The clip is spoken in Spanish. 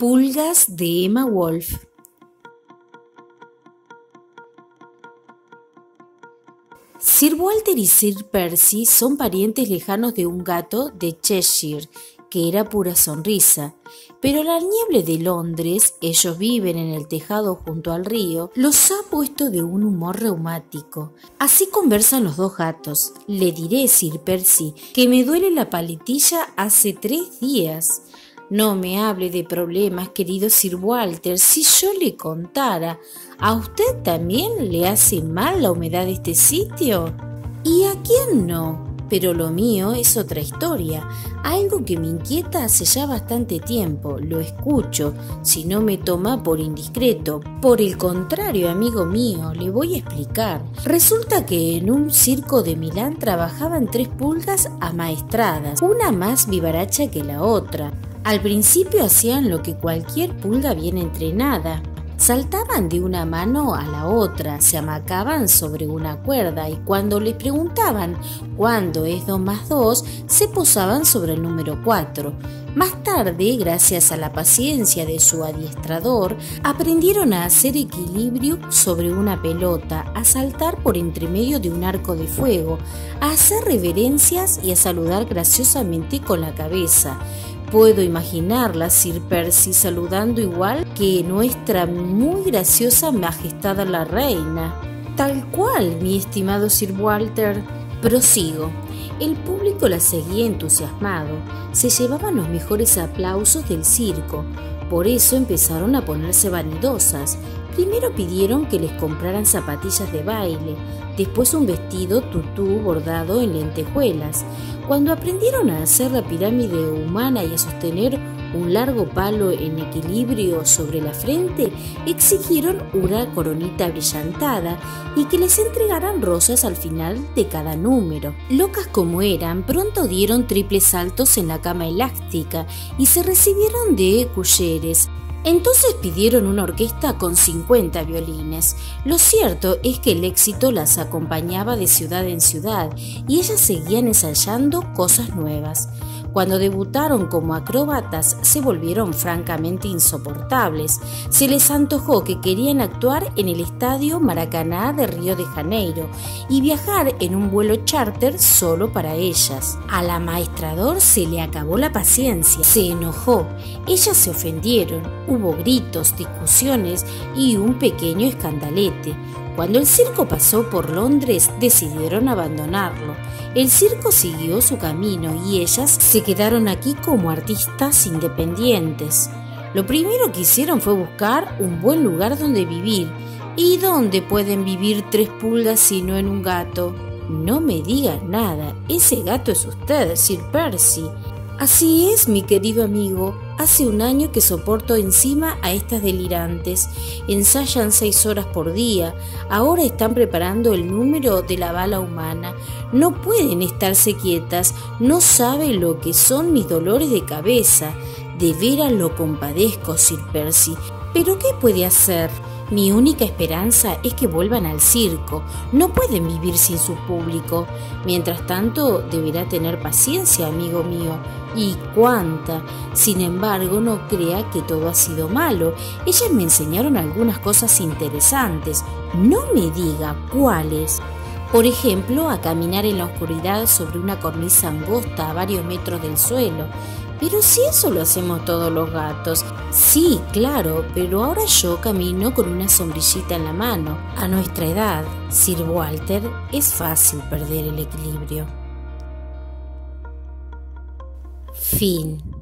Pulgas de Emma Wolf. Sir Walter y Sir Percy son parientes lejanos de un gato de Cheshire, que era pura sonrisa. Pero la niebla de Londres, ellos viven en el tejado junto al río, los ha puesto de un humor reumático. Así conversan los dos gatos. Le diré, Sir Percy, que me duele la paletilla hace 3 días. No me hable de problemas, querido Sir Walter, si yo le contara. ¿A usted también le hace mal la humedad de este sitio? ¿Y a quién no? Pero lo mío es otra historia, algo que me inquieta hace ya bastante tiempo. Lo escucho, si no me toma por indiscreto. Por el contrario, amigo mío, le voy a explicar. Resulta que en un circo de Milán trabajaban 3 pulgas amaestradas, una más vivaracha que la otra. Al principio hacían lo que cualquier pulga bien entrenada. Saltaban de una mano a la otra, se amacaban sobre una cuerda y cuando les preguntaban cuándo es 2 más 2, se posaban sobre el número 4. Más tarde, gracias a la paciencia de su adiestrador, aprendieron a hacer equilibrio sobre una pelota, a saltar por entre medio de un arco de fuego, a hacer reverencias y a saludar graciosamente con la cabeza. Puedo imaginarla, Sir Percy, saludando igual que nuestra muy graciosa majestad la reina. Tal cual, mi estimado Sir Walter. Prosigo. El público la seguía entusiasmado. Se llevaban los mejores aplausos del circo. Por eso empezaron a ponerse vanidosas. Primero pidieron que les compraran zapatillas de baile, después un vestido tutú bordado en lentejuelas. Cuando aprendieron a hacer la pirámide humana y a sostener un largo palo en equilibrio sobre la frente, exigieron una coronita brillantada y que les entregaran rosas al final de cada número. Locas como eran, pronto dieron triples saltos en la cama elástica y se recibieron de cuyeres. Entonces pidieron una orquesta con 50 violines. Lo cierto es que el éxito las acompañaba de ciudad en ciudad y ellas seguían ensayando cosas nuevas. Cuando debutaron como acróbatas se volvieron francamente insoportables. Se les antojó que querían actuar en el Estadio Maracaná de Río de Janeiro y viajar en un vuelo charter solo para ellas. Al amaestrador se le acabó la paciencia, se enojó, ellas se ofendieron, hubo gritos, discusiones y un pequeño escandalete. Cuando el circo pasó por Londres, decidieron abandonarlo. El circo siguió su camino y ellas se quedaron aquí como artistas independientes. Lo primero que hicieron fue buscar un buen lugar donde vivir. ¿Y dónde pueden vivir 3 pulgas sino en un gato? No me digas nada, ese gato es usted, Sir Percy. Así es, mi querido amigo. Hace 1 año que soporto encima a estas delirantes. Ensayan 6 horas por día. Ahora están preparando el número de la bala humana. No pueden estarse quietas. No sabe lo que son mis dolores de cabeza. De veras lo compadezco, Sir Percy. ¿Pero qué puede hacer? Mi única esperanza es que vuelvan al circo. No pueden vivir sin su público. Mientras tanto, deberá tener paciencia, amigo mío. ¿Y cuánta? Sin embargo, no crea que todo ha sido malo. Ellas me enseñaron algunas cosas interesantes. No me diga cuáles. Por ejemplo, a caminar en la oscuridad sobre una cornisa angosta a varios metros del suelo. Pero si eso lo hacemos todos los gatos. Sí, claro, pero ahora yo camino con una sombrillita en la mano. A nuestra edad, Sir Walter, es fácil perder el equilibrio. Fin.